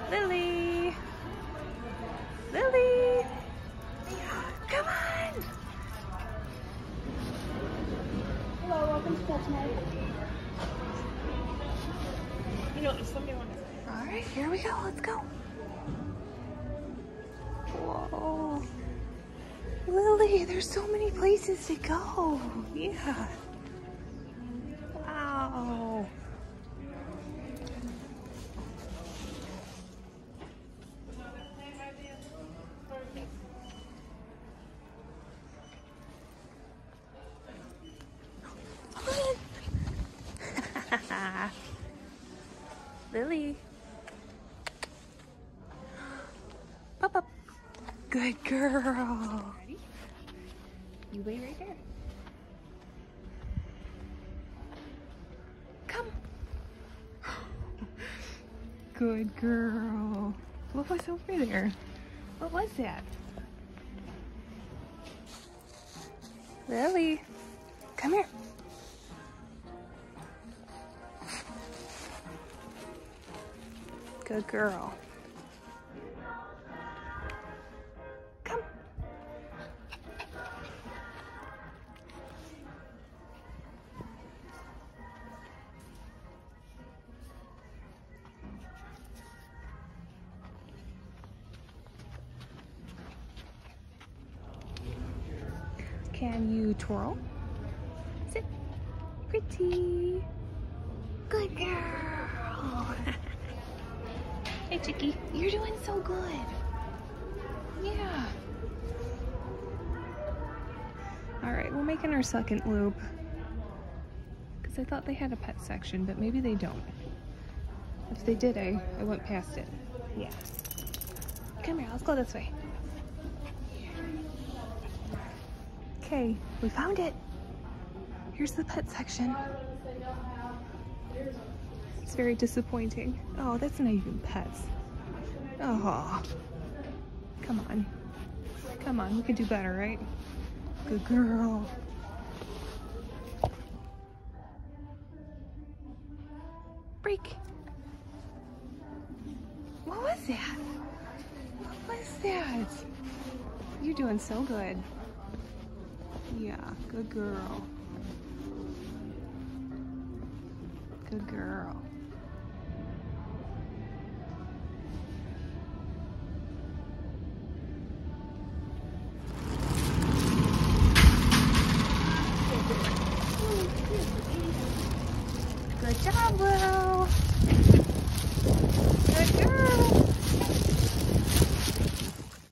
Lily! Lily! Come on! Hello, welcome to PetsMart. You know, if somebody wants to... Alright, here we go. Let's go. Whoa. Lily, there's so many places to go. Yeah. Wow. Lily. Pop up. Good girl. Ready? You lay right there. Come. Good girl. What was over there? What was that? Lily, come here. Good girl. Come. Can you twirl? Sit. Pretty. Good girl. Hey, Chicky, you're doing so good. Yeah. All right, we're making our second loop. Because I thought they had a pet section, but maybe they don't. If they did, I went past it. Yeah. Come here, let's go this way. Okay, we found it. Here's the pet section. It's very disappointing. Oh, that's not even pets. Oh, come on. Come on, we can do better, right? Good girl. Break. What was that? What was that? You're doing so good. Yeah, good girl. Good girl. Good job, Will.